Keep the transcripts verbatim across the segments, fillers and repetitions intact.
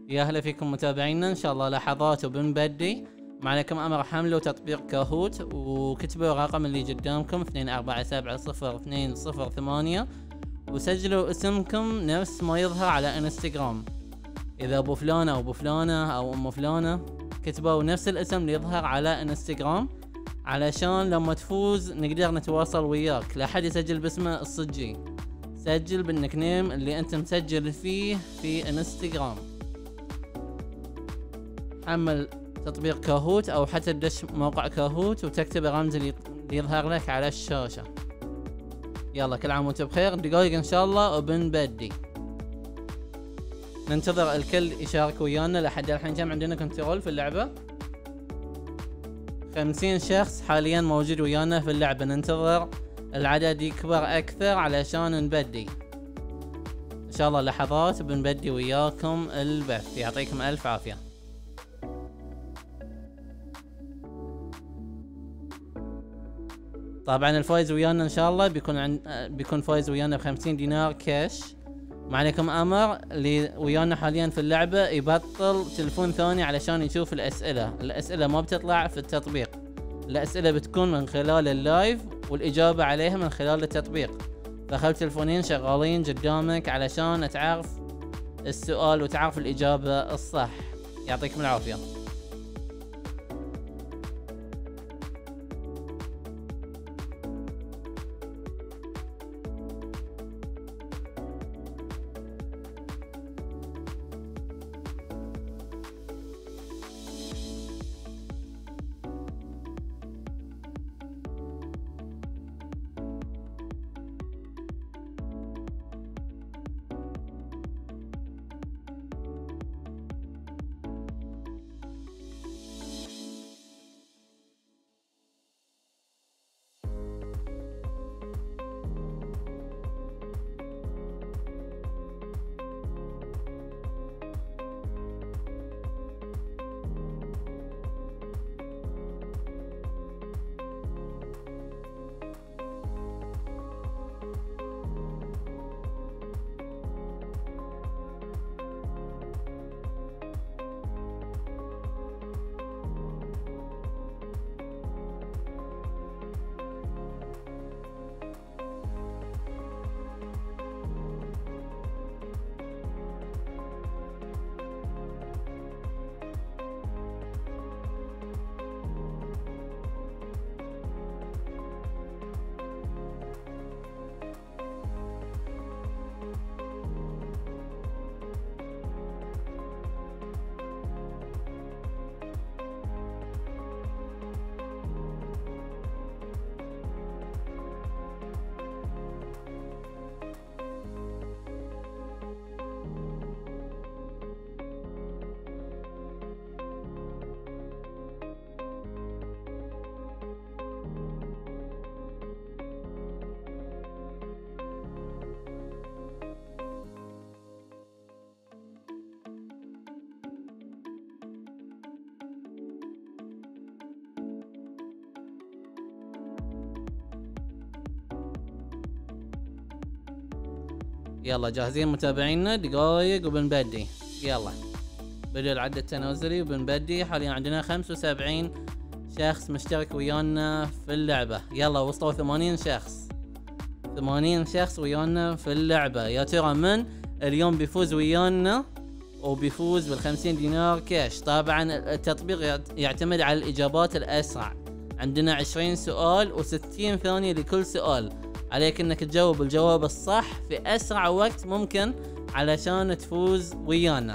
يا هلا فيكم متابعينا، ان شاء الله لحظات وبنبدي. ما عليكم امر حملوا تطبيق كاهوت وكتبوا الرقم اللي قدامكم اثنين أربعة سبعة صفر اثنين صفر ثمانية وسجلوا اسمكم نفس ما يظهر على انستغرام. اذا ابو فلانة او ابو فلانة او ام فلانة كتبوا نفس الاسم اللي يظهر على انستغرام، علشان لما تفوز نقدر نتواصل وياك. لا حد يسجل باسمه الصجي، سجل بالنيك نيم اللي انت مسجل فيه في انستغرام. حمل تطبيق كاهوت او حتى تدش موقع كاهوت وتكتب الرمز اللي يظهر لك على الشاشة. يلا كل عام وانتم بخير، دقايق ان شاء الله وبنبدي. ننتظر الكل يشارك ويانا. لحد الحين كم عندنا كنترول في اللعبة؟ خمسين شخص حاليا موجود ويانا في اللعبة، ننتظر العدد يكبر اكثر علشان نبدي ان شاء الله. لحظات بنبدي وياكم البث، يعطيكم الف عافية. طبعا الفايز ويانا ان شاء الله بيكون عن... بيكون فايز ويانا بخمسين دينار كاش. ما عليكم امر اللي ويانا حاليا في اللعبة يبطل تلفون ثاني علشان يشوف الاسئلة. الاسئلة ما بتطلع في التطبيق، الاسئلة بتكون من خلال اللايف والاجابة عليها من خلال التطبيق. فخلي تلفونين شغالين قدامك علشان تعرف السؤال وتعرف الاجابة الصح. يعطيكم العافية. يلا جاهزين متابعينا؟ دقايق وبنبدي. يلا بدأ العد التنازلي وبنبدي. حاليا عندنا خمسة وسبعين شخص مشترك ويانا في اللعبة. يلا وصلوا ثمانين شخص، ثمانين شخص ويانا في اللعبة. يا ترى من اليوم بيفوز ويانا وبيفوز بالخمسين دينار كاش؟ طبعا التطبيق يعتمد على الإجابات الأسرع. عندنا عشرين سؤال وستين ثانية لكل سؤال، عليك انك تجاوب الجواب الصح في اسرع وقت ممكن علشان تفوز ويانا.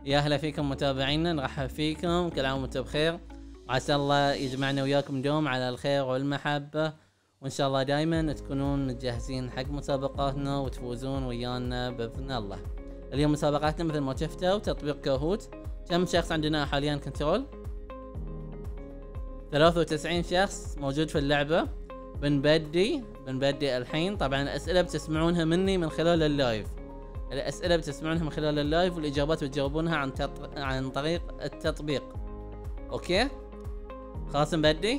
يا هلا فيكم متابعينا، نرحب فيكم، كل عام وانتم بخير، وعسى الله يجمعنا وياكم دوم على الخير والمحبة، وان شاء الله دايما تكونون متجهزين حق مسابقاتنا وتفوزون ويانا باذن الله. اليوم مسابقاتنا مثل ما شفتوا تطبيق كاهوت. كم شخص عندنا حاليا كنترول؟ ثلاثة وتسعين شخص موجود في اللعبة. بنبدي بنبدي الحين. طبعا الاسئلة بتسمعونها مني من خلال اللايف، الاسئلة بتسمعونها من خلال اللايف، والاجابات بتجاوبونها عن تط... عن طريق التطبيق. اوكي خلاص نبدي.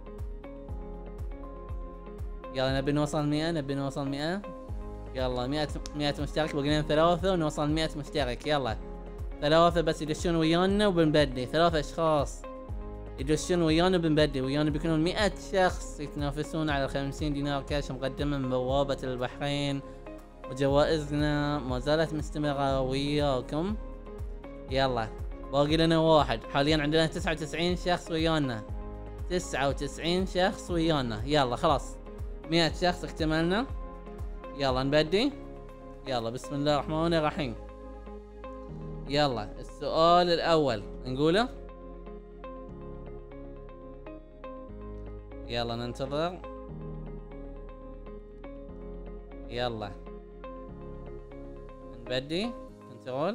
يلا نبي نوصل مئة، نبي نوصل مئة. يلا مئة مئة مشترك، بقينا ثلاثة ونوصل مئة مشترك. يلا ثلاثة بس يدشون ويانا وبنبدي، ثلاثة اشخاص يدشون ويانا وبنبدي، ويانا بيكونون مئة شخص يتنافسون على خمسين دينار كاش مقدمة من بوابة البحرين، وجوائزنا ما زالت مستمرة وياكم. يلا باقي لنا واحد، حاليا عندنا تسعة وتسعين شخص ويانا، تسعة وتسعين شخص ويانا. يلا خلاص مئة شخص اكتملنا. يلا نبدي. يلا بسم الله الرحمن الرحيم. يلا السؤال الاول نقوله. يلا ننتظر. يلا نبدي كنترول.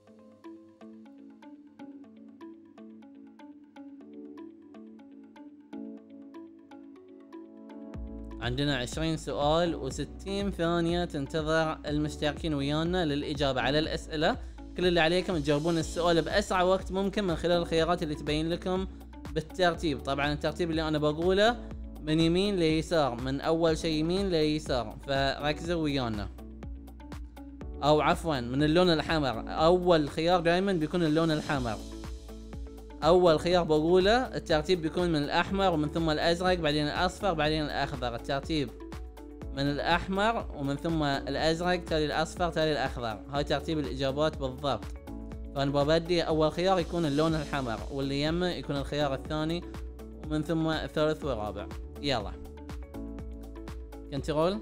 عندنا عشرين سؤال وستين ثانية تنتظر المشتركين ويانا للإجابة على الأسئلة. كل اللي عليكم تجاوبون السؤال بأسرع وقت ممكن من خلال الخيارات اللي تبين لكم بالترتيب. طبعا الترتيب اللي أنا بقوله من يمين ليسار، من أول شيء يمين ليسار، فركزوا ويانا. أو عفوا من اللون الحمر، أول خيار دائما بيكون اللون الحمر. اول خيار بقوله الترتيب بيكون من الاحمر ومن ثم الازرق بعدين الاصفر بعدين الاخضر. الترتيب من الاحمر ومن ثم الازرق تالي الاصفر تالي الاخضر، هاي ترتيب الاجابات بالضبط. فانا ببدي اول خيار يكون اللون الحمر، واللي يمه يكون الخيار الثاني، ومن ثم الثالث والرابع. يلا كنترول.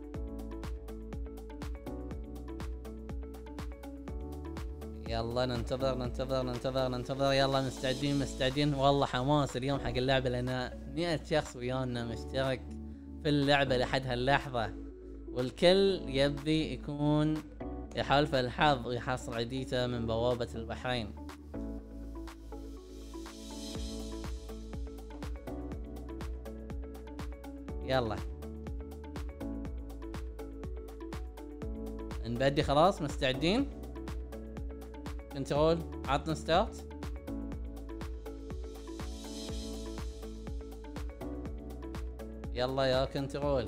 يلا ننتظر ننتظر ننتظر ننتظر. يلا مستعدين مستعدين، والله حماس اليوم حق اللعبة، لأن مئة شخص ويانا مشترك في اللعبة لحد هاللحظة، والكل يبي يكون يحالف الحظ ويحصل عديته من بوابة البحرين. يلا نبدي خلاص مستعدين. كنترول عطنا ستارت. يلا يا كنترول.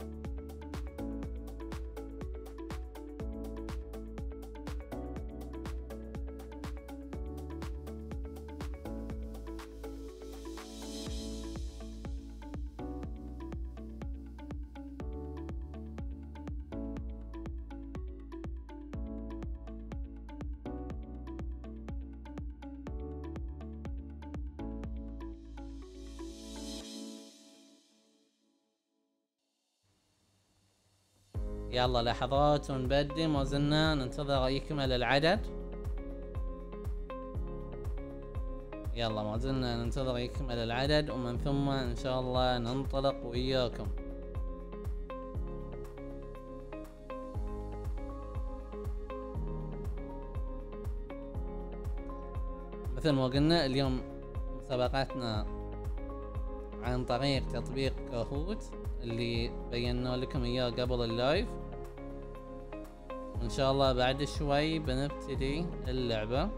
يلا لحظات ونبدي، ما زلنا ننتظر يكمل العدد. يلا ما زلنا ننتظر يكمل العدد، ومن ثم ان شاء الله ننطلق وياكم. مثل ما قلنا اليوم مسابقاتنا عن طريق تطبيق كاهوت اللي بينا لكم اياه قبل اللايف، وان شاء الله بعد شوي بنبتدي اللعبة.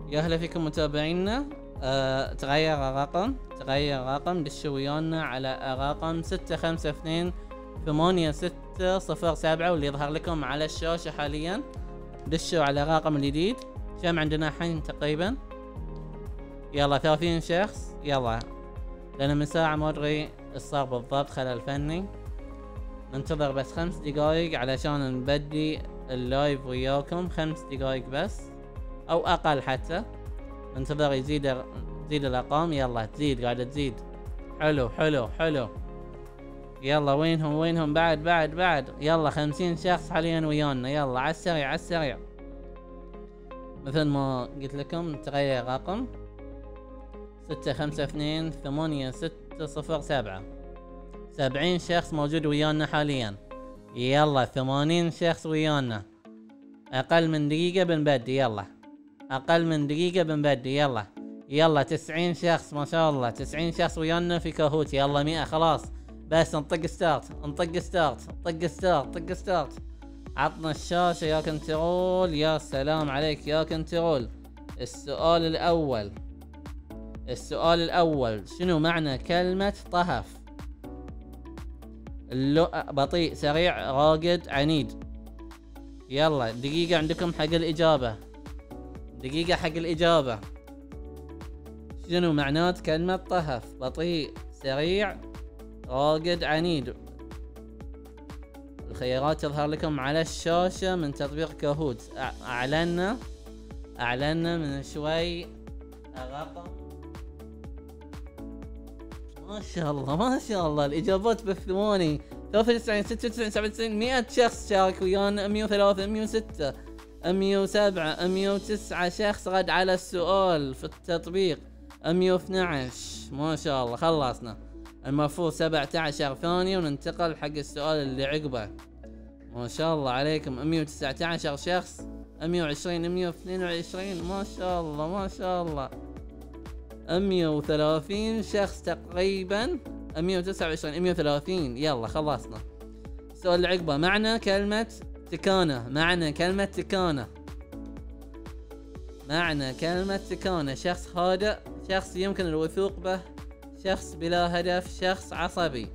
يا هلا فيكم متابعينا. أه تغير الرقم تغير الرقم دشوا ويانا على الرقم ستة خمسة اثنين ثمانية ستة صفر سبعة واللي يظهر لكم على الشاشة حاليا. دشوا على الرقم الجديد. كم عندنا الحين تقريبا؟ يلا ثلاثين شخص. يلا لأن من ساعة ما ادري ايش صار بالضبط خلل فني. ننتظر بس خمس دقايق علشان نبدي اللايف وياكم. خمس دقايق بس او اقل حتى. ننتظر يزيد تزيد الارقام. يلا تزيد قاعدة تزيد. حلو حلو حلو. يلا وينهم وينهم بعد بعد بعد. يلا خمسين شخص حاليا ويانا. يلا على السريع على السريع. مثل ما قلت لكم تغير رقم ستة خمسة اثنين ثمانية ستة صفر سبعة. سبعين شخص موجود ويانا حاليا. يلا ثمانين شخص ويانا. اقل من دقيقة بنبدي. يلا اقل من دقيقة بنبدي. يلا يلا تسعين شخص ما شاء الله. تسعين شخص ويانا في كاهوت. يلا مئة خلاص. بس نطق ستارت نطق ستارت طق ستارت طق ستارت. عطنا الشاشة يا كنترول. يا سلام عليك يا كنترول. السؤال الاول السؤال الاول شنو معنى كلمة طهف؟ اللو... بطيء سريع راقد عنيد. يلا دقيقة عندكم حق الإجابة. دقيقة حق الإجابة. شنو معنات كلمة طهف؟ بطيء سريع راقد عنيد. الخيارات تظهر لكم على الشاشة من تطبيق كاهوت. أعلنا أعلنا من شوي الرقم. ما شاء الله ما شاء الله الإجابات بالثواني. ثلاثة وتسعين ستة وتسعين سبعة وتسعين مئة شخص شارك ويانا. مئة وثلاثة مئة وستة مئة وسبعة مئة وتسعة شخص رد على السؤال في التطبيق. مئة واثني عشر ما شاء الله. خلصنا. المفروض سبعة عشر ثانية وننتقل حق السؤال اللي عقبه. ما شاء الله عليكم. مئة وتسعة عشر شخص. مئة وعشرين مئة واثنين وعشرين ما شاء الله ما شاء الله. مئة وثلاثين شخص تقريبا. مئة وتسعة وعشرين مئة وثلاثين. يلا خلصنا. السؤال اللي عقبه معنى كلمة تكانة. معنى كلمة تكانة. معنى كلمة تكانة. شخص هادئ. شخص يمكن الوثوق به. شخص بلا هدف. شخص عصبي.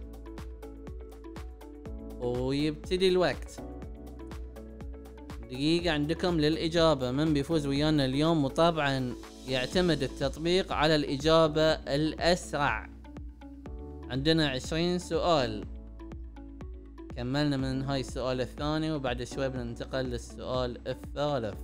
ويبتدي الوقت. دقيقة عندكم للإجابة. من بيفوز ويانا اليوم؟ وطبعا يعتمد التطبيق على الإجابة الأسرع. عندنا عشرين سؤال. كملنا من هاي السؤال الثاني وبعد شوي بننتقل للسؤال الثالث.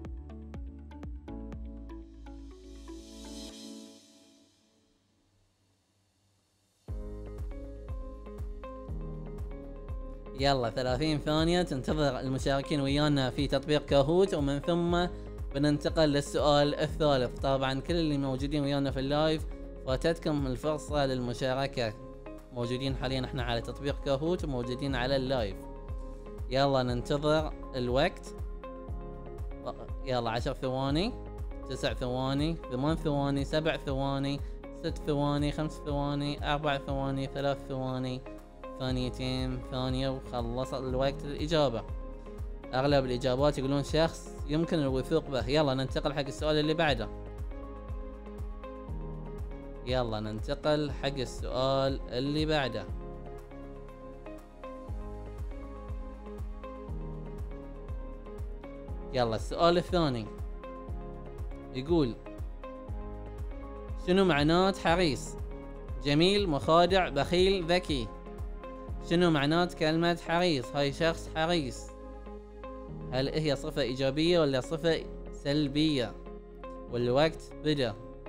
يلا ثلاثين ثانية تنتظر المشاركين ويانا في تطبيق كاهوت ومن ثم بننتقل للسؤال الثالث. طبعا كل اللي موجودين ويانا في اللايف فاتتكم الفرصة للمشاركة. موجودين حاليا احنا على تطبيق كاهوت وموجودين على اللايف. يلا ننتظر الوقت. يلا عشر ثواني تسع ثواني ثمان ثواني سبع ثواني ست ثواني خمس ثواني اربع ثواني ثلاث ثواني ثانيتين ثانية وخلص الوقت الإجابة. أغلب الإجابات يقولون شخص يمكن الوثوق به. يلا ننتقل حق السؤال اللي بعده. يلا ننتقل حق السؤال اللي بعده. يلا السؤال الثاني يقول شنو معنات حريص؟ جميل مخادع بخيل ذكي. شنو معنات كلمة حريص؟ هاي شخص حريص. هل هي صفة إيجابية ولا صفة سلبية؟ والوقت بدأ.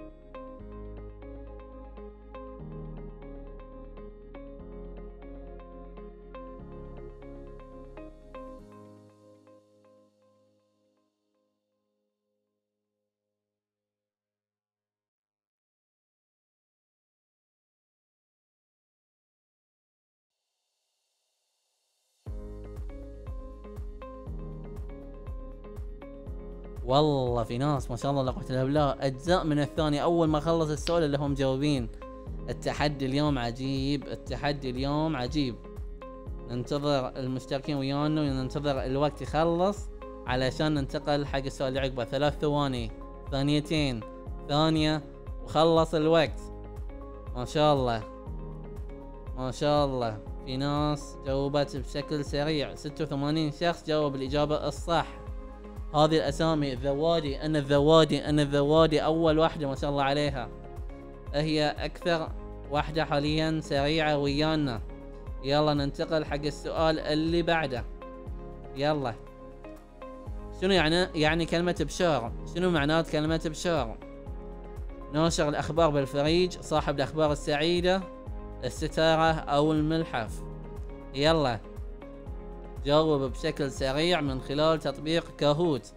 والله في ناس ما شاء الله لا قوة الا بالله اجزاء من الثانية اول ما خلص السؤال اللي هم مجاوبين. التحدي اليوم عجيب. التحدي اليوم عجيب. ننتظر المشتركين ويانا وننتظر الوقت يخلص علشان ننتقل حق السؤال اللي عقبه. ثلاث ثواني ثانيتين، ثانية، وخلص الوقت. ما شاء الله ما شاء الله. في ناس جاوبت بشكل سريع، ستة وثمانين شخص جاوب الإجابة الصح. هذه الأسامي الذوادي، أنا الذوادي أنا الذوادي أول واحدة ما شاء الله عليها، هي أكثر واحدة حاليا سريعة ويانا. يلا ننتقل حق السؤال اللي بعده. يلا، شنو يعني يعني كلمة بشار؟ شنو معنات كلمة بشار؟ ناشر الأخبار بالفريج، صاحب الأخبار السعيدة، الستارة أو الملحف. يلا جاوب بشكل سريع من خلال تطبيق كاهوت.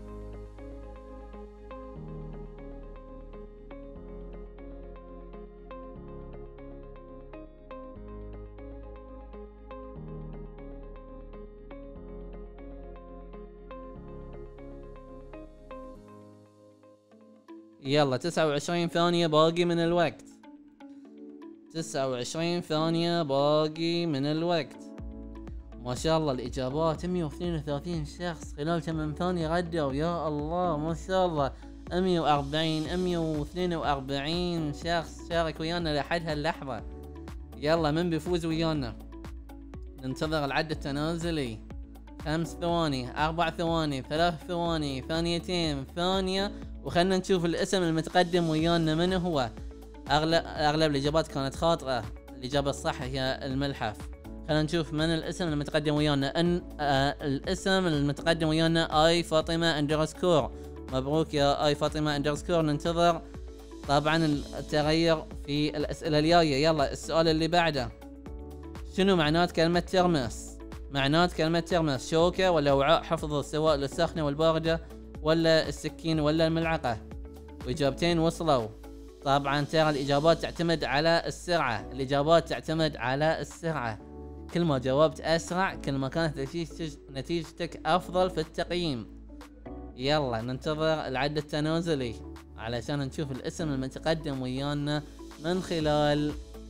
يلا تسعة وعشرين ثانية باقي من الوقت. تسعة وعشرين ثانية باقي من الوقت. ما شاء الله الإجابات مية واثنين وثلاثين شخص خلال ثمان ثواني ردوا. يا الله ما شاء الله. مية وأربعين مية واثنين وأربعين شخص شارك ويانا لحد هاللحظة. يلا من بيفوز ويانا؟ ننتظر العد التنازلي. خمس ثواني، أربع ثواني، ثلاث ثواني، ثانيتين، ثانية، وخلنا نشوف الاسم المتقدم ويانا من هو. أغلب أغلب الإجابات كانت خاطئة، الإجابة الصح هي الملحف. خلينا نشوف من الاسم المتقدم ويانا. ان آه الاسم المتقدم ويانا اي فاطمة اندرسكور. مبروك يا اي فاطمة اندرسكور. ننتظر طبعا التغير في الاسئلة الجاية. يلا السؤال اللي بعده. شنو معنات كلمة ترمس؟ معنات كلمة ترمس شوكة ولا وعاء حفظ سواء للسخنة والباردة ولا السكين ولا الملعقة؟ واجابتين وصلوا. طبعا ترى الاجابات تعتمد على السرعة، الاجابات تعتمد على السرعة. كل ما جاوبت اسرع كل ما كانت نتيجتك افضل في التقييم. يلا ننتظر العد التنازلي علشان نشوف الاسم المتقدم ويانا من خلال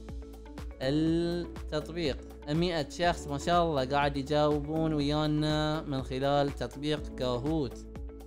التطبيق. مئة شخص ما شاء الله قاعد يجاوبون ويانا من خلال تطبيق كاهوت.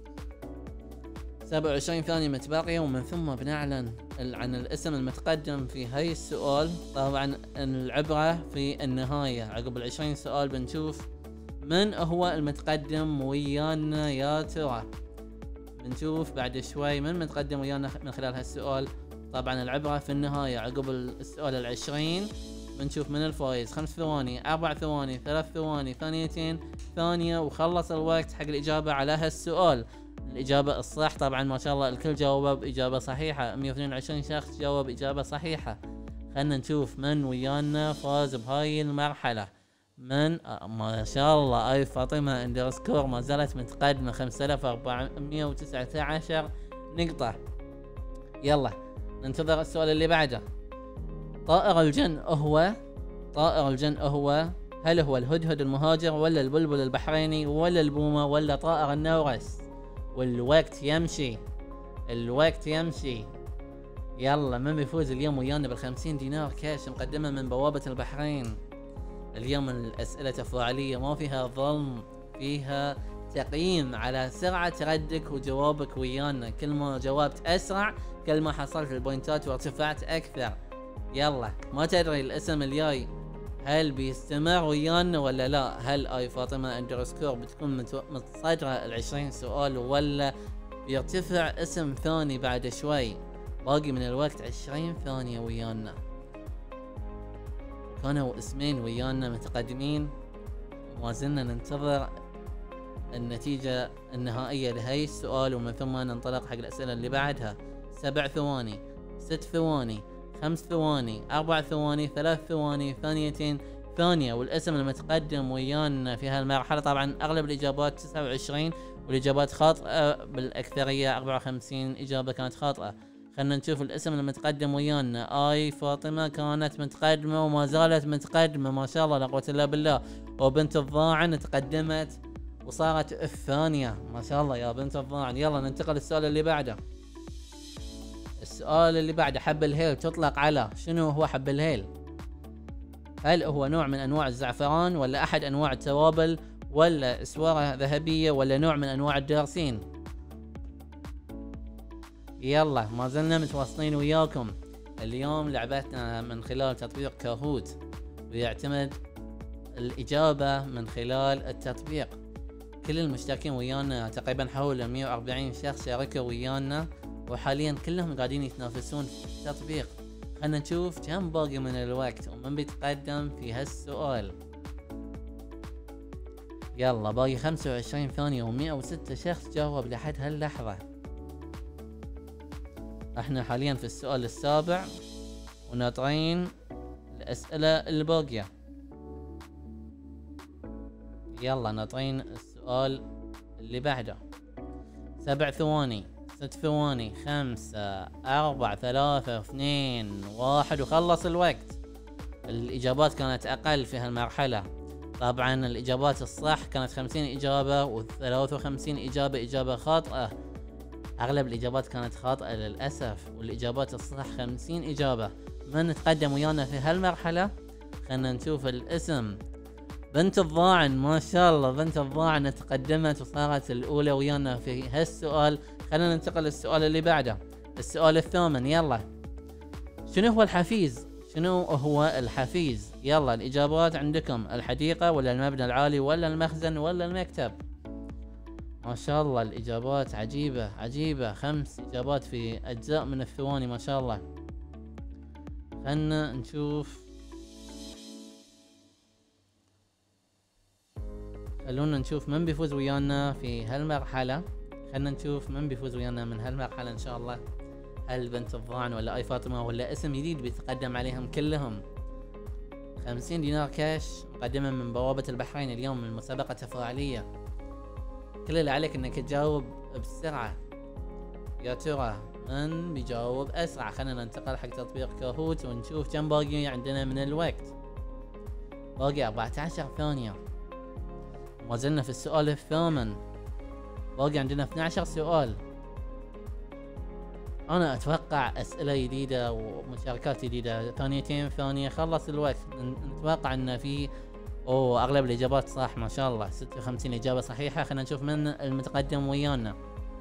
سبعة وعشرين ثانية متبقية ومن ثم بنعلن عن الاسم المتقدم في هاي السؤال. طبعا العبرة في النهاية، عقب العشرين سؤال بنشوف من هو المتقدم ويانا يا ترى. بنشوف بعد شوي من متقدم ويانا من خلال هالسؤال. طبعا العبرة في النهاية، عقب السؤال العشرين بنشوف من الفايز. خمس ثواني، أربع ثواني، ثلاث ثواني، ثانيتين، ثانية، وخلص الوقت حق الإجابة على هالسؤال. الإجابة الصح طبعا ما شاء الله الكل جاوب بإجابة صحيحة. مية واثنين وعشرين شخص جاوب إجابة صحيحة. خلنا نشوف من ويانا فاز بهاي المرحلة. من آه ما شاء الله اي فاطمة اندرسكور ما زالت متقدمة خمسة آلاف وأربعمية وتسعة عشر نقطة. يلا ننتظر السؤال اللي بعده. طائر الجن هو طائر الجن هو هل هو الهدهد المهاجر ولا البلبل البحريني ولا البومة ولا طائر النورس؟ والوقت يمشي الوقت يمشي. يلا من بيفوز اليوم ويانا بالخمسين دينار كاش مقدمة من بوابة البحرين؟ اليوم الأسئلة تفاعلية، ما فيها ظلم، فيها تقييم على سرعة ردك وجوابك ويانا. كل ما جاوبت أسرع كل ما حصلت البوينتات وارتفعت أكثر. يلا ما تدري الاسم الجاي هل بيستمر ويانا ولا لا؟ هل اي فاطمة اندرسكور بتكون متصدرة العشرين سؤال ولا بيرتفع اسم ثاني بعد شوي؟ باقي من الوقت عشرين ثانية ويانا. كانوا اسمين ويانا متقدمين وما زلنا ننتظر النتيجة النهائية لهي السؤال، ومن ثم ننطلق حق الأسئلة اللي بعدها. سبع ثواني، ست ثواني، خمس ثواني، أربع ثواني، ثلاث ثواني، ثانيتين، ثانية، والاسم المتقدم ويانا في هالمرحلة. طبعا أغلب الإجابات تسعة وعشرين والإجابات خاطئة بالأكثرية، أربعة وخمسين إجابة كانت خاطئة. خلنا نشوف الاسم المتقدم ويانا. آي فاطمة كانت متقدمة وما زالت متقدمة ما شاء الله لا قوة إلا بالله. وبنت الضاعن تقدمت وصارت الثانية ما شاء الله يا بنت الضاعن. يلا ننتقل للسؤال اللي بعده. السؤال اللي بعده، حب الهيل تطلق على شنو هو حب الهيل؟ هل هو نوع من انواع الزعفران ولا احد انواع التوابل ولا اسوارة ذهبية ولا نوع من انواع الدارسين؟ يلا ما زلنا متواصلين وياكم. اليوم لعبتنا من خلال تطبيق كاهوت، ويعتمد الإجابة من خلال التطبيق. كل المشتركين ويانا تقريبا حول مية وأربعين شخص شاركوا ويانا، وحاليا كلهم قاعدين يتنافسون في التطبيق. خلنا نشوف كم باقي من الوقت ومن بيتقدم في هالسؤال. يلا باقي خمسة وعشرين ثانية ومئة وستة شخص جاوب لحد هاللحظة. احنا حاليا في السؤال السابع وناطرين الأسئلة الباقية. يلا ناطرين السؤال اللي بعده. سبع ثواني، ست ثواني، خمسة، أربعة، ثلاثة، اثنين، واحد، وخلص الوقت. الإجابات كانت أقل في هالمرحلة. طبعا الإجابات الصح كانت خمسين إجابة وثلاثة وخمسين إجابة إجابة خاطئة. أغلب الإجابات كانت خاطئة للأسف، والإجابات الصح خمسين إجابة. من تقدم ويانا في هالمرحلة؟ خلنا نشوف الاسم. بنت الضاعن، ما شاء الله بنت الضاعن تقدمت وصارت الأولى ويانا في هالسؤال. خلينا ننتقل للسؤال اللي بعده، السؤال الثامن. يلا شنو هو الحفيز؟ شنو هو الحفيز؟ يلا الإجابات عندكم: الحديقة ولا المبنى العالي ولا المخزن ولا المكتب؟ ما شاء الله الإجابات عجيبة عجيبة، خمس إجابات في أجزاء من الثواني، ما شاء الله. خلنا نشوف، خلونا نشوف من بيفوز ويانا في هالمرحلة. خلنا نشوف من بيفوز ويانا من هالمرحلة إن شاء الله. هل بنت الضاعن ولا آي فاطمة ولا اسم جديد بيتقدم عليهم كلهم؟ خمسين دينار كاش مقدمة من بوابة البحرين اليوم من مسابقة تفاعلية. كل اللي عليك انك تجاوب بسرعة. يا ترى من بيجاوب اسرع؟ خلينا ننتقل حق تطبيق كاهوت ونشوف كم باقي عندنا من الوقت. باقي أربعة عشر ثانية. ما زلنا في السؤال الثامن. باقي عندنا اثني عشر سؤال. انا اتوقع اسئلة جديدة ومشاركات جديدة. ثانيتين ثانية خلص الوقت. نتوقع ان في اوه اغلب الاجابات صح، ما شاء الله ستة وخمسين اجابة صحيحة. خلينا نشوف من المتقدم ويانا.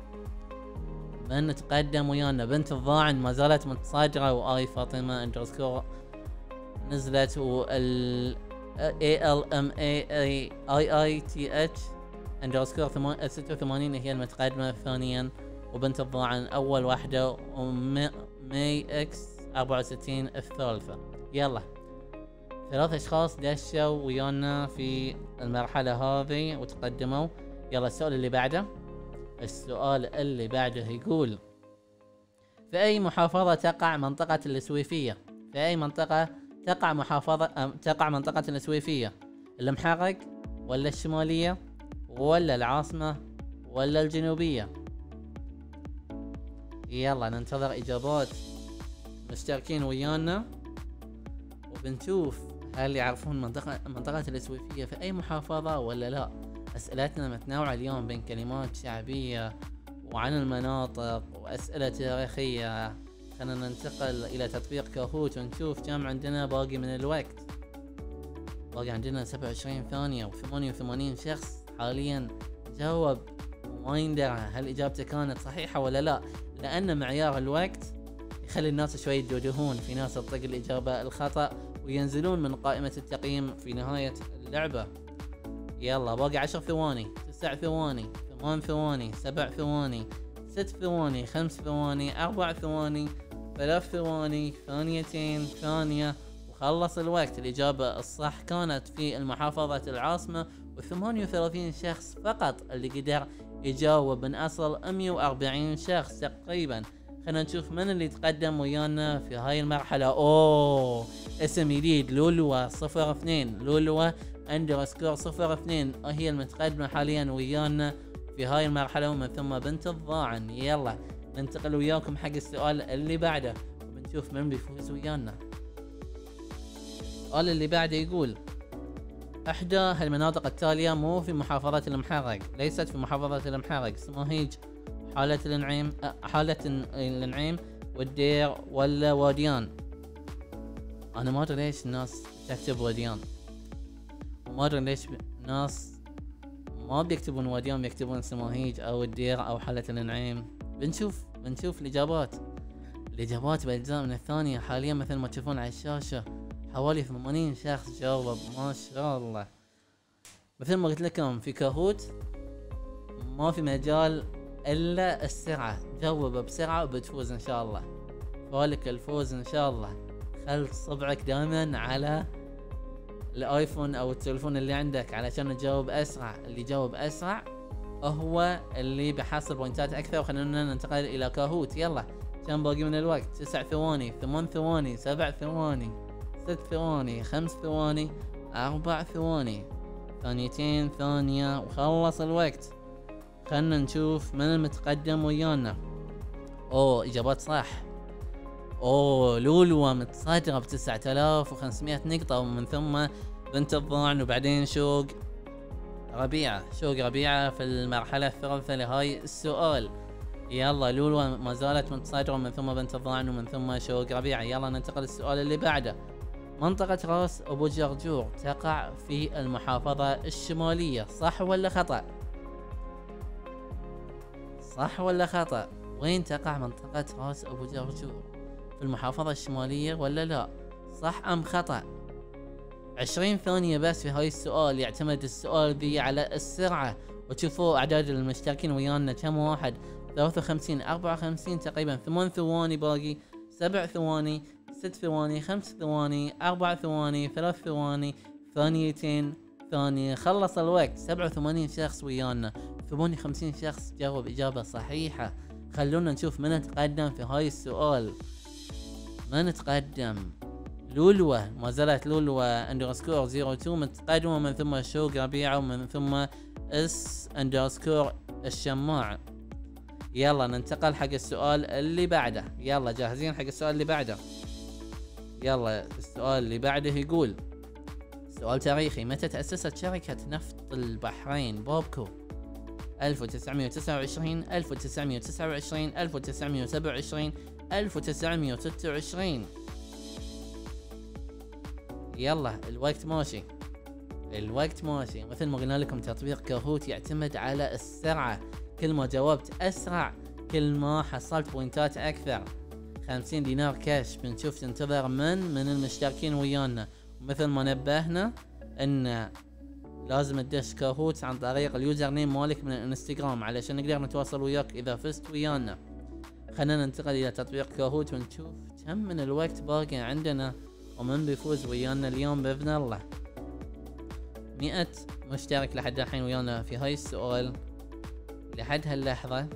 من تقدم ويانا؟ بنت الضاعن ما زالت متصدرة، واي فاطمة اندرسكور نزلت، وال اي ال ام اي اي اي اي تي اتش اندرسكور ستة وثمانين هي المتقدمة ثانيا، وبنت الضاعن اول واحدة، ومي اكس أربعة وستين الثالثة. يلا ثلاث اشخاص دشوا ويانا في المرحلة هذه وتقدموا. يلا السؤال اللي بعده. السؤال اللي بعده يقول: في اي محافظة تقع منطقة السويفية؟ في اي منطقة تقع محافظة تقع منطقة السويفية؟ المحرق ولا الشمالية ولا العاصمة ولا الجنوبية؟ يلا ننتظر اجابات مشتركين ويانا وبنشوف هل يعرفون منطقة منطقة السويفية في أي محافظة ولا لا. أسئلتنا متنوعة اليوم بين كلمات شعبية وعن المناطق وأسئلة تاريخية. خلينا ننتقل إلى تطبيق كاهوت ونشوف كم عندنا باقي من الوقت. باقي عندنا سبعة وعشرين ثانية وثمانية وثمانين شخص حاليا جاوب، وما يندرى هل إجابته كانت صحيحة ولا لا، لأن معيار الوقت يخلي الناس شوي يتوجهون. في ناس تطق الإجابة الخطأ وينزلون من قائمة التقييم في نهاية اللعبة. يلا باقي عشر ثواني، تسع ثواني، ثمان ثواني، سبع ثواني، ست ثواني، خمس ثواني، أربع ثواني، ثلاث ثواني، ثانيتين، ثانية، وخلص الوقت. الإجابة الصح كانت في المحافظة العاصمة، وثمانية وثلاثين شخص فقط اللي قدر يجاوب من أصل مية وأربعين شخص تقريبا. خلينا نشوف من اللي تقدم ويانا في هاي المرحلة. اوه اسم جديد، لولوة صفر اثنين، لولوة اندرسكور صفر اثنين هي المتقدمة حاليا ويانا في هاي المرحلة، ومن ثم بنت الضاعن. يلا ننتقل وياكم حق السؤال اللي بعده وبنشوف من بيفوز ويانا. السؤال اللي بعده يقول: احدى هالمناطق التالية مو في محافظة المحرق. ليست في محافظة المحرق: سموهيج، حالة النعيم حالة النعيم والدير ولا واديان؟ انا ما ادري ليش الناس تكتب واديان، وما ادري ليش الناس ما بيكتبون واديان، بيكتبون سموهيج او الدير او حالة النعيم. بنشوف من ونشوف الاجابات. الاجابات بالاجزاء من الثانية حاليا مثل ما تشوفون على الشاشة حوالي ثمانين شخص جاوب، ما شاء الله. مثل ما قلت لكم في كاهوت ما في مجال الا السرعة، جاوب بسرعة وبتفوز ان شاء الله، فالك الفوز ان شاء الله. خل صبعك دائما على الايفون او التلفون اللي عندك علشان تجاوب اسرع، اللي يجاوب اسرع هو اللي بحصل بوينتات اكثر. وخلونا ننتقل الى كاهوت. يلا كم باقي من الوقت؟ تسع ثواني، ثمان ثواني، سبع ثواني، ست ثواني، خمس ثواني، اربع ثواني، ثانيتين، ثانية وخلص الوقت. خلنا نشوف من المتقدم ويانا. اوه اجابات صح. اوه لولو متصدرة بتسعة آلاف وخمسمائة نقطة، ومن ثم بنت الضأن، وبعدين شوق ربيعة. شوق ربيعة في المرحلة الثالثة لهاي السؤال. يلا لولو ما زالت متصدرة، من ثم بنت الضأن، ومن ثم شوق ربيعة. يلا ننتقل للسؤال اللي بعده. منطقة راس أبو جرجور تقع في المحافظة الشمالية، صح ولا خطأ؟ صح ولا خطأ؟ وين تقع منطقة راس أبو جرجور؟ في المحافظة الشمالية ولا لا؟ صح أم خطأ؟ عشرين ثانية بس في هاي السؤال. يعتمد السؤال ذي على السرعة. وتشوفوا أعداد المشتركين ويانا كم واحد؟ ثلاثة وخمسين، أربعة وخمسين تقريبا. ثمان ثواني باقي، سبع ثواني، ست ثواني، خمس ثواني، أربع ثواني، ثلاث ثواني، ثانيتين، ثانية. خلص الوقت. سبعة وثمانين شخص ويانا، ثمانية وخمسين شخص جاوب إجابة صحيحة. خلونا نشوف من نتقدم في هاي السؤال. ما نتقدم لولوة، ما زالت لولوة اندرسكور صفر اثنين متقدمة، من ثم شوق ربيعة، ومن ثم اس اندرسكور الشماع. يلا ننتقل حق السؤال اللي بعده. يلا جاهزين حق السؤال اللي بعده؟ يلا السؤال اللي بعده يقول سؤال تاريخي. متى تأسست شركة نفط البحرين بابكو؟ ألف وتسعمائة وتسعة وعشرين، ألف وتسعمائة وتسعة وعشرين، ألف وتسعمائة وسبعة وعشرين، ألف وتسعمائة وستة وعشرين. يلا الوقت ماشي، الوقت ماشي. مثل ما قلنا لكم تطبيق كاهوت يعتمد على السرعة. كل ما جاوبت أسرع كل ما حصلت بوينتات أكثر. خمسين دينار كاش بنشوف تنتظر من من المشتركين ويانا. ومثل ما نبهنا ان لازم تدش كاهوت عن طريق اليوزر نيم مالك من الانستغرام علشان نقدر نتواصل وياك اذا فزت ويانا. خلينا ننتقل الى تطبيق كاهوت ونشوف كم من الوقت باقي عندنا ومن بيفوز ويانا اليوم باذن الله. مئة مشترك لحد الحين ويانا في هاي السؤال. لحد هاللحظة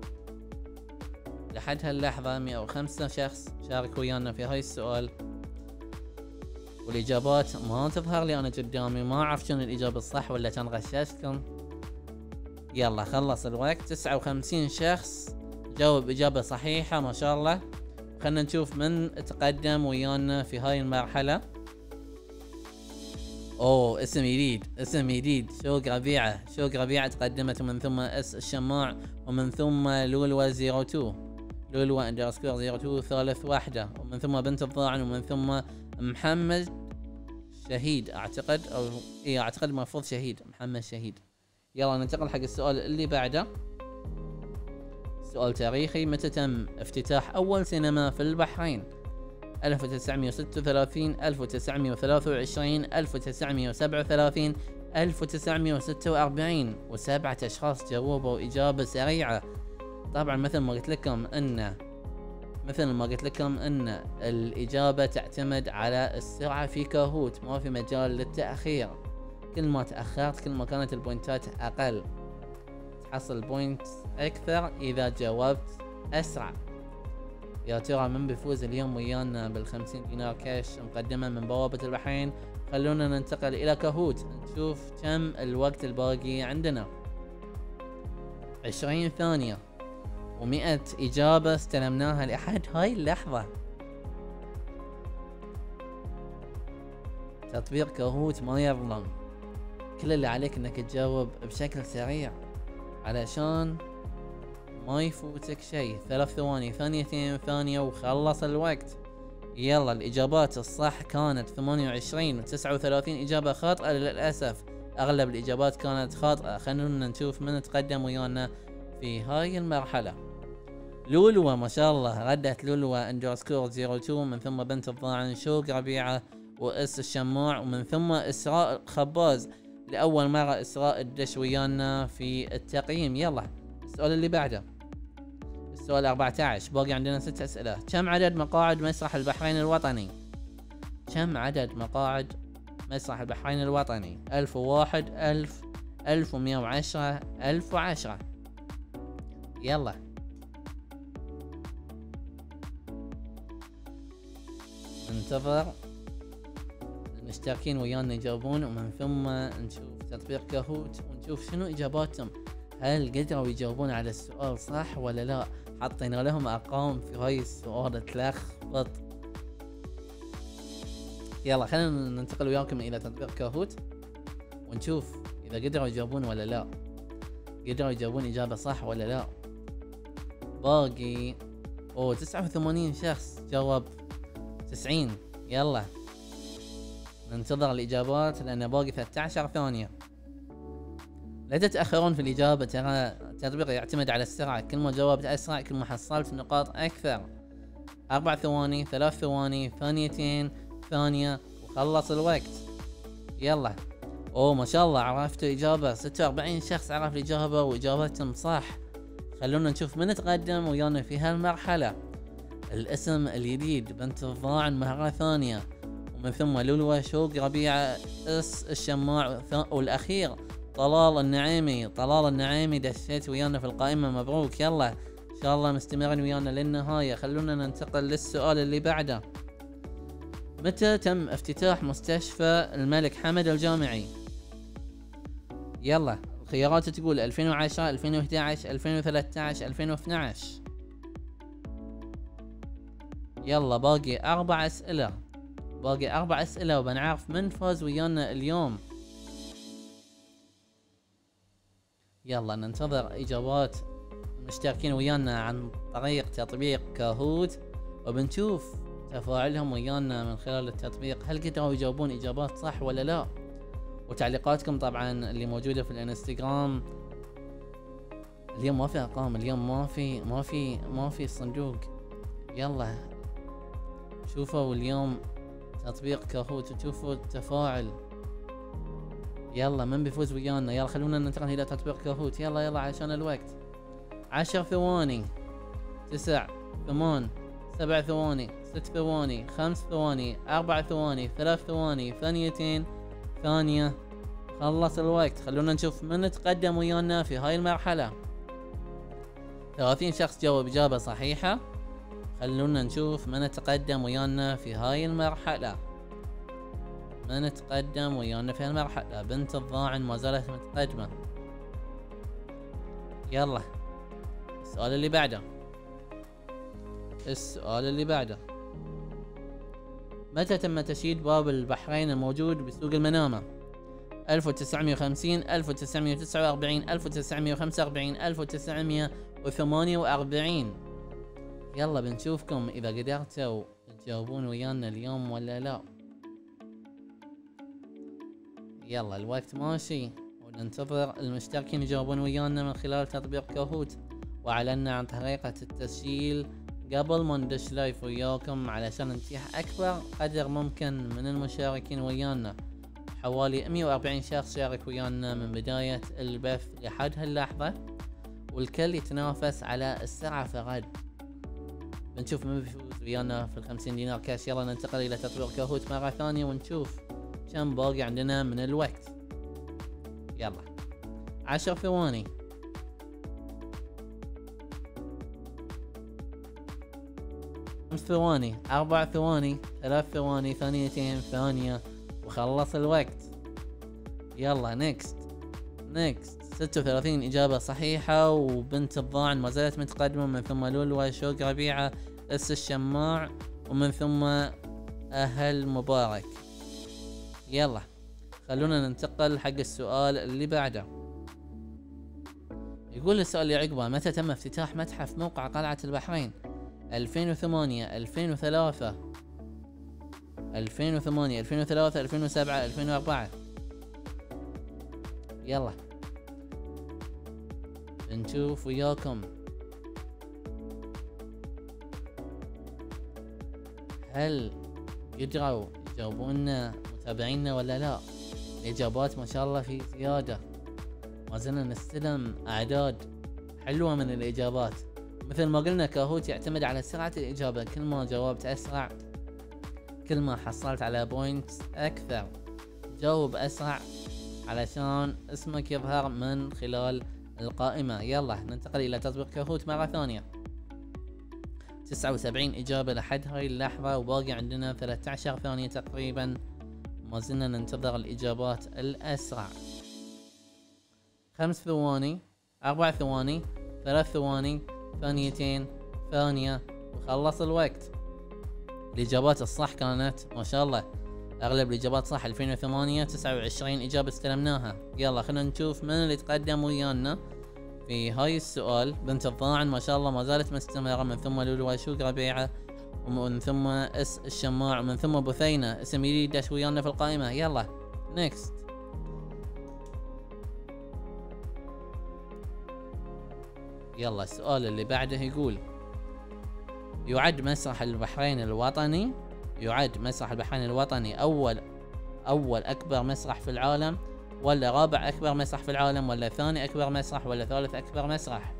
لحد هاللحظة مئة وخمسة شخص شارك ويانا في هاي السؤال، والإجابات ما تظهر لي أنا قدامي. ما أعرف شنو الإجابة الصح ولا كان غششتكم. يلا خلص الوقت. تسعة وخمسين شخص جاوب إجابة صحيحة ما شاء الله. خلنا نشوف من تقدم ويانا في هاي المرحلة. اوه اسم جديد، اسم جديد. شوق ربيعة. شوق ربيعة تقدمت، ومن ثم اس الشماع، ومن ثم لولوة صفر اثنين، لولوة اندرسكور صفر اثنين ثالث واحدة، ومن ثم بنت الضاعن، ومن ثم محمد شهيد اعتقد، او اي اعتقد المفروض شهيد، محمد شهيد. يلا ننتقل حق السؤال اللي بعده. سؤال تاريخي. متى تم افتتاح اول سينما في البحرين؟ ألف وتسعمائة وستة وثلاثين، ألف وتسعمائة وثلاثة وعشرين، ألف وتسعمائة وسبعة وثلاثين، ألف وتسعمائة وستة وأربعين. وسبعة اشخاص جاوبوا اجابة سريعة. طبعا مثل ما قلت لكم ان مثل ما قلت لكم ان الاجابة تعتمد على السرعة في كاهوت، ما في مجال للتأخير. كل ما تأخرت كل ما كانت البوينتات اقل، تحصل بوينت اكثر اذا جاوبت اسرع. يا ترى من بيفوز اليوم ويانا بالخمسين دينار كاش مقدمة من بوابة البحرين؟ خلونا ننتقل الى كاهوت نشوف كم الوقت الباقي عندنا. عشرين ثانية ومئة اجابة استلمناها لحد هاي اللحظة. تطبيق كاهوت ما يظلم، كل اللي عليك انك تجاوب بشكل سريع علشان ما يفوتك شيء. ثلاث ثواني، ثانيتين، ثانية وخلص الوقت. يلا الإجابات الصح كانت ثمانية وعشرين وتسعة وثلاثين إجابة خاطئة للأسف. أغلب الإجابات كانت خاطئة. خلونا نشوف من تقدم ويانا في هاي المرحلة. لولوة ما شاء الله، ردت لولوة اندرسكور صفر اثنين، من ثم بنت الضاعن شوق ربيعة واس الشماع، ومن ثم اسراء خباز. لاول مرة اسراء تدش ويانا في التقييم. يلا السؤال اللي بعده، السؤال أربعة عشر، باقي عندنا ست اسئلة. كم عدد مقاعد مسرح البحرين الوطني؟ كم عدد مقاعد مسرح البحرين الوطني؟ ألف وواحد، ألف، ألف ومئة وعشرة، ألف وعشرة. يلا ننتظر المشتركين ويانا يجاوبون، ومن ثم نشوف تطبيق كاهوت ونشوف شنو اجاباتهم. هل قدروا يجاوبون على السؤال صح ولا لا؟ حطينا لهم ارقام في هاي السؤال تلخبط. يلا خلينا ننتقل وياكم الى تطبيق كاهوت ونشوف اذا قدروا يجاوبون ولا لا، قدروا يجاوبون اجابة صح ولا لا. باقي اوه تسعة وثمانين شخص جاوب تسعين. يلا ننتظر الإجابات لأن باقي ثلاثة عشر ثانية. لا تتأخرون في الإجابة، ترى التطبيق يعتمد على السرعة، كل ما جاوبت أسرع كل ما حصلت نقاط أكثر. أربع ثواني، ثلاث ثواني، ثانيتين، ثانية وخلص الوقت. يلا أوه ما شاء الله عرفتوا إجابة، ستة وأربعين شخص عرف الإجابة وإجابتهم صح. خلونا نشوف من تقدم ويانا في هالمرحلة. الاسم الجديد بنت الضاعن مهرة ثانية، ومن ثم لولوة شوق ربيعة اس الشماع، والاخير طلال النعيمي. طلال النعيمي دشيت ويانا في القائمة، مبروك. يلا ان شاء الله مستمرين ويانا للنهاية. خلونا ننتقل للسؤال اللي بعده. متى تم افتتاح مستشفى الملك حمد الجامعي؟ يلا الخيارات تقول ألفين وعشرة، ألفين وأحد عشر، ألفين وثلاثة عشر، ألفين واثني عشر. يلا باقي أربع أسئلة، باقي أربع أسئلة وبنعرف من فاز ويانا اليوم. يلا ننتظر إجابات المشتركين ويانا عن طريق تطبيق كاهوت، وبنشوف تفاعلهم ويانا من خلال التطبيق، هل قدروا يجاوبون إجابات صح ولا لا. وتعليقاتكم طبعا اللي موجودة في الانستغرام. اليوم ما في أرقام، اليوم ما في ما في ما في صندوق. يلا شوفوا اليوم تطبيق كاهوت وشوفوا التفاعل. يلا من بيفوز ويانا؟ يلا خلونا ننتقل الى تطبيق كاهوت. يلا يلا عشان الوقت. عشر ثواني، تسع، ثمان، سبع ثواني، ست ثواني، خمس ثواني، اربع ثواني، ثلاث ثواني، ثانيتين، ثانية. خلص الوقت. خلونا نشوف من تقدم ويانا في هاي المرحلة. ثلاثين شخص جاوب إجابة صحيحة. خلونا نشوف من تقدم ويانا في هاي المرحلة. من تقدم ويانا في المرحلة. بنت الضاعن ما زالت متقدمة. يلا السؤال اللي بعده، السؤال اللي بعده. متى تم تشييد باب البحرين الموجود بسوق المنامة؟ ألف وتسعمئة وخمسين، ألف وتسعمئة وتسعة وأربعين، ألف وتسعمئة وخمسة وأربعين، ألف وتسعمئة وثمانية وأربعين. يلا بنشوفكم إذا قدرتوا تجاوبون ويانا اليوم ولا لا. يلا الوقت ماشي وننتظر المشتركين يجاوبون ويانا من خلال تطبيق كاهوت. وأعلنا عن طريقة التسجيل قبل ما ندش لايف وياكم علشان نتيح أكبر قدر ممكن من المشاركين ويانا. حوالي مئة وأربعين شخص شارك ويانا من بداية البث لحد هاللحظة، والكل يتنافس على السرعة فرد. بنشوف من بيفوز ويانا في الخمسين دينار كاش. يلا ننتقل إلى تطبيق كاهوت مرة ثانية ونشوف كم باقي عندنا من الوقت. يلا عشر ثواني، خمس ثواني، أربع ثواني، ثلاث ثواني، ثانيتين، ثانية وخلص الوقت. يلا نيكست نيكست. ستة وثلاثين إجابة صحيحة، وبنت الضاعن ما زالت متقدمة، من ثم لولوة شوق ربيعة اس الشماع، ومن ثم أهل مبارك. يلا خلونا ننتقل حق السؤال اللي بعده. يقول السؤال اللي عقبه: متى تم افتتاح متحف موقع قلعة البحرين؟ ألفين وثمانية، ألفين وثلاثة، ألفين وثمانية، ألفين وثلاثة، ألفين وسبعة، ألفين وأربعة. يلا نشوف وياكم. هل قدروا يجاوبونا متابعينا ولا لا؟ الإجابات ما شاء الله في زيادة، ما زلنا نستلم أعداد حلوة من الإجابات. مثل ما قلنا كاهوت يعتمد على سرعة الإجابة، كل ما جاوبت أسرع كل ما حصلت على بوينتس أكثر. جاوب أسرع علشان اسمك يظهر من خلال القائمة. يلا ننتقل إلى تطبيق كاهوت مرة ثانية. تسعة وسبعين إجابة لحد هاي اللحظة، وباقي عندنا ثلاثة عشر ثانية تقريبا، ما زلنا ننتظر الإجابات الأسرع. خمس ثواني، أربع ثواني، ثلاث ثواني، ثانيتين، ثانية، وخلص الوقت. الإجابات الصح كانت ما شاء الله أغلب الإجابات صح. ألفين وثمانية تسعة وعشرين إجابة استلمناها. يلا خلينا نشوف من اللي تقدم ويانا في هاي السؤال. بنت الضاعن ما شاء الله ما زالت مستمرة، من ثم لولو شوق ربيعة، ومن ثم اس الشماع، ومن ثم بثينة اسم جديد دش ويانا في القائمة. يلا نيكست. يلا السؤال اللي بعده يقول: يعد مسرح البحرين الوطني يعد مسرح البحرين الوطني أول أول أكبر مسرح في العالم، ولا رابع أكبر مسرح في العالم، ولا ثاني أكبر مسرح، ولا ثالث أكبر مسرح؟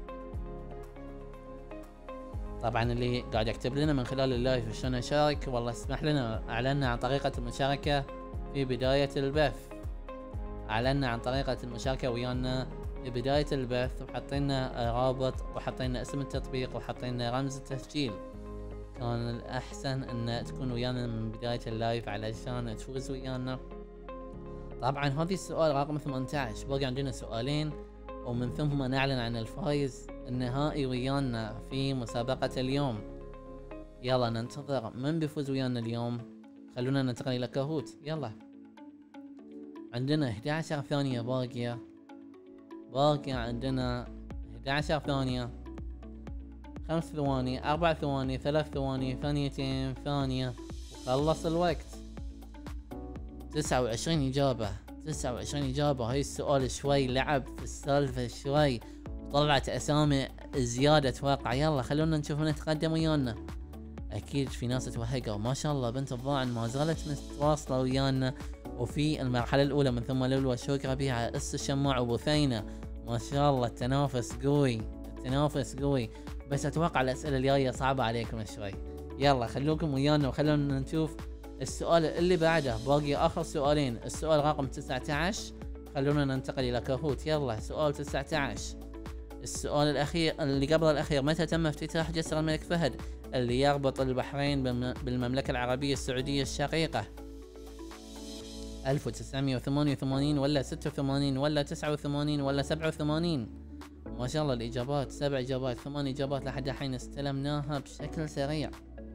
طبعا اللي قاعد يكتب لنا من خلال اللايف شلون نشارك، والله اسمح لنا، أعلنا عن طريقة المشاركة في بداية البث. أعلنا عن طريقة المشاركة ويانا في بداية البث، وحطينا رابط وحطينا اسم التطبيق وحطينا رمز التسجيل. كان الأحسن أن تكون ويانا من بداية اللايف علشان تفوز ويانا. طبعا هذا السؤال رقم ثمانية عشر، باقي عندنا سؤالين ومن ثم نعلن عن الفائز النهائي ويانا في مسابقة اليوم. يلا ننتظر من بيفوز ويانا اليوم. خلونا ننتقل إلى كاهوت. يلا عندنا إحدى عشرة ثانية باقية باقي عندنا إحدى عشرة ثانية، خمس ثواني، أربع ثواني، ثلاث ثواني، ثانيتين، ثانية، وخلص الوقت. تسعة وعشرين إجابة تسعة وعشرين إجابة. هاي السؤال شوي لعب في السالفة شوي، طلعت أسامي زيادة أتوقع. يلا خلونا نشوف من يتقدم ويانا. أكيد في ناس توهقوا. ما شاء الله بنت الضاعن ما زالت متواصلة ويانا، وفي المرحلة الأولى من ثم لولو شوق ربيعة، اس الشماع، وبثينة. ما شاء الله التنافس قوي التنافس قوي، بس أتوقع الأسئلة الجاية صعبة عليكم شوي. يلا خلوكم ويانا وخلونا نشوف السؤال اللي بعده. باقي آخر سؤالين. السؤال رقم تسعة عشر، خلونا ننتقل إلى كاهوت. يلا سؤال تسعة عشر، السؤال الأخير اللي قبل الأخير: متى تم افتتاح جسر الملك فهد اللي يربط البحرين بالمملكة العربية السعودية الشقيقة؟ ألف وتسعمية وثمانية وثمانين ولا ستة وثمانين ولا تسعة وثمانين ولا سبعة وثمانين؟ ما شاء الله الإجابات سبع إجابات، ثمان إجابات لحد الحين استلمناها بشكل سريع.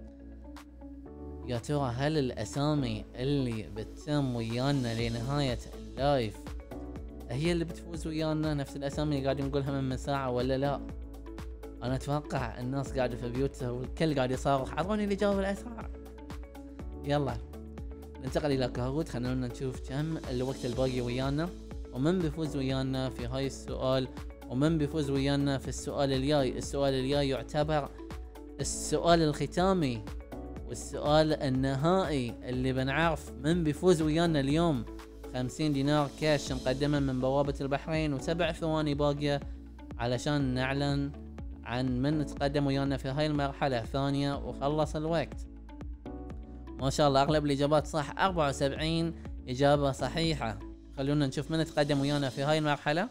يا ترى هل الأسامي اللي بتتم ويانا لنهاية اللايف هي اللي بتفوز ويانا، نفس الأسامي اللي قاعد نقولها من ساعة، ولا لا؟ أنا أتوقع الناس قاعدة في بيوتها والكل قاعد يصارخ أعطوني الإجابة الأسرع. يلا ننتقل إلى كاهوت. خلونا نشوف كم الوقت الباقي ويانا، ومن بيفوز ويانا في هاي السؤال، ومن بيفوز ويانا في السؤال الجاي. السؤال الجاي يعتبر السؤال الختامي والسؤال النهائي اللي بنعرف من بيفوز ويانا اليوم. خمسين دينار كاش مقدمة من بوابة البحرين، وسبع ثواني باقية علشان نعلن عن من تقدم ويانا في هاي المرحلة. ثانية وخلص الوقت. ما شاء الله أغلب الإجابات صح، أربعة وسبعين إجابة صحيحة. خلونا نشوف من تقدم ويانا في هاي المرحلة.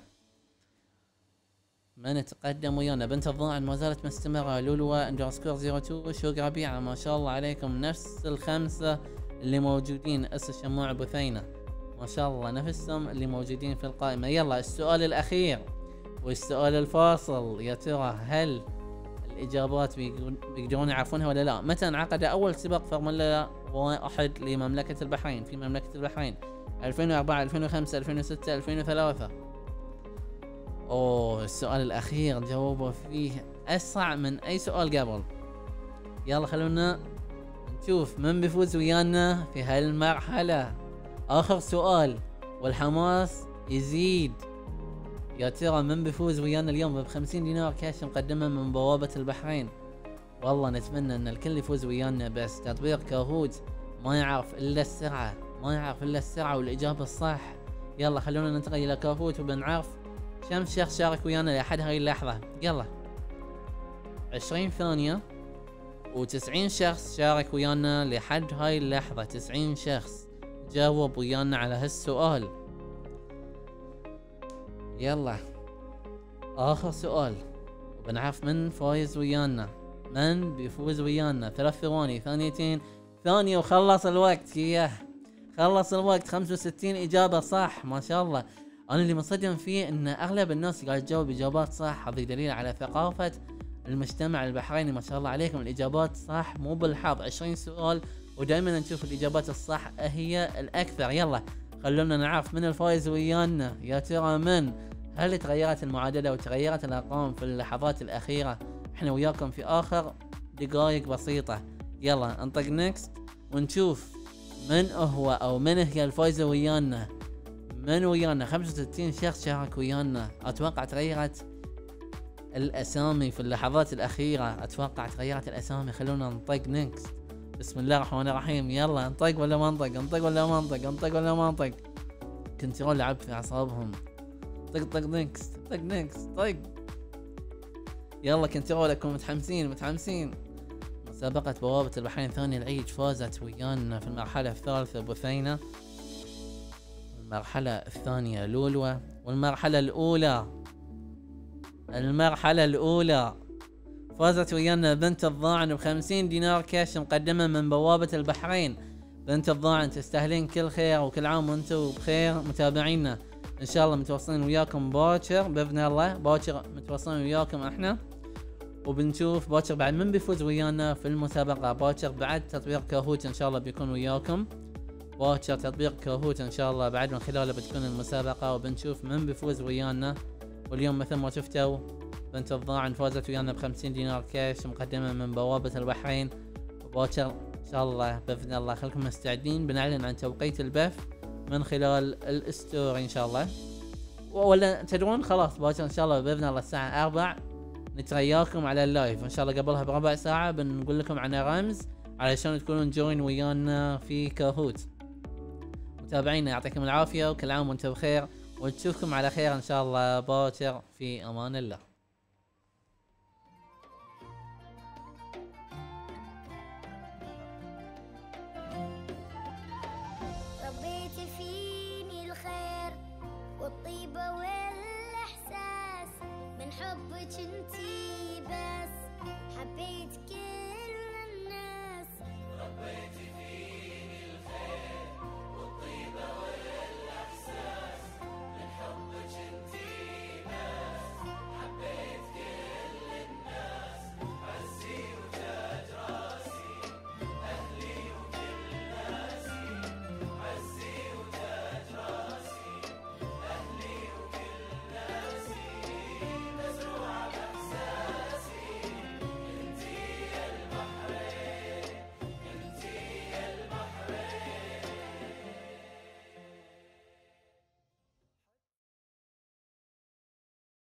من تقدم ويانا: بنت الضاعن ما زالت مستمرة، لولو اندرسكور صفر اثنين، شوق ربيعة. ما شاء الله عليكم نفس الخمسة اللي موجودين. اس الشماع، بثينة، ما شاء الله نفسهم اللي موجودين في القائمة. يلا السؤال الأخير والسؤال الفاصل، يا ترى هل الإجابات بيقدرون يعرفونها ولا لا؟ متى انعقد أول سباق فورمولا واحد لمملكة البحرين في مملكة البحرين؟ ألفين وأربعة، ألفين وخمسة، ألفين وستة، ألفين وثلاثة؟ اوه السؤال الأخير جاوبوا فيه أسرع من أي سؤال قبل. يلا خلونا نشوف من بيفوز ويانا في هالمرحلة. آخر سؤال والحماس يزيد. يا ترى من بيفوز ويانا اليوم بخمسين دينار كاش مقدمة من بوابة البحرين؟ والله نتمنى ان الكل يفوز ويانا، بس تطبيق كاهوت ما يعرف الا السرعة، ما يعرف الا السرعة والاجابة الصح. يلا خلونا ننتقل الى كاهوت وبنعرف كم شخص شارك ويانا لحد هاي اللحظة. يلا عشرين ثانية وتسعين شخص شارك ويانا لحد هاي اللحظة، تسعين شخص جاوب ويانا على هالسؤال. يلا اخر سؤال وبنعرف من فايز ويانا، من بيفوز ويانا. ثلاث ثواني، ثانيتين، ثانية وخلص الوقت. ياه خلص الوقت. خمسة وستين اجابة صح، ما شاء الله. انا اللي مصدم فيه ان اغلب الناس قاعد تجاوب اجابات صح، هذا دليل على ثقافة المجتمع البحريني، ما شاء الله عليكم. الاجابات صح مو بالحظ. عشرين سؤال ودائما نشوف الاجابات الصح هي الاكثر. يلا خلونا نعرف من الفايز ويانا، يا ترى من؟ هل تغيرت المعادلة وتغيرت الارقام في اللحظات الاخيرة؟ احنا وياكم في اخر دقائق بسيطة. يلا انطق نكست ونشوف من هو او من هي الفايزة ويانا. من ويانا؟ خمسة وستين شخص شارك ويانا. اتوقع تغيرت الاسامي في اللحظات الاخيرة، اتوقع تغيرت الاسامي. خلونا نطق نكست. بسم الله الرحمن الرحيم. يلا انطق ولا ما انطق؟ انطق ولا ما انطق؟ انطق ولا ما انطق؟ كنترول لعب في اعصابهم. طق طق نكست، طق نكست، طق. يلا كنترول لكم متحمسين متحمسين. مسابقة بوابة البحرين ثاني العيد فازت ويانا في المرحلة الثالثة بثينة، المرحلة الثانية لولوة، والمرحلة الأولى المرحلة الأولى فازت ويانا بنت الضاعن بخمسين دينار كاش مقدمة من بوابة البحرين. بنت الضاعن تستاهلين كل خير، وكل عام وانتم بخير متابعينا. ان شاء الله متواصلين وياكم باكر باذن الله، باكر متواصلين وياكم احنا، وبنشوف باكر بعد من بيفوز ويانا في المسابقة. باكر بعد تطبيق كاهوت ان شاء الله بيكون وياكم. باكر تطبيق كاهوت ان شاء الله بعد من خلاله بتكون المسابقة، وبنشوف من بيفوز ويانا. واليوم مثل ما شفتوا بنت الضاعن فازت ويانا بخمسين دينار كاش مقدمة من بوابة البحرين. وباكر ان شاء الله باذن الله خلكم مستعدين، بنعلن عن توقيت البث من خلال الستوري ان شاء الله، ولا تدرون خلاص باكر ان شاء الله باذن الله الساعة أربعة نترياكم على اللايف ان شاء الله. قبلها بربع ساعة بنقول لكم عن رمز علشان تكونون جوين ويانا في كاهوت. متابعينا يعطيكم العافية وكل عام وانتم بخير، ونشوفكم على خير ان شاء الله باكر. في امان الله. ربيتي فيني الخير والطيبة والإحساس، من حبك انتي بس حبيت كل الناس. ربيتي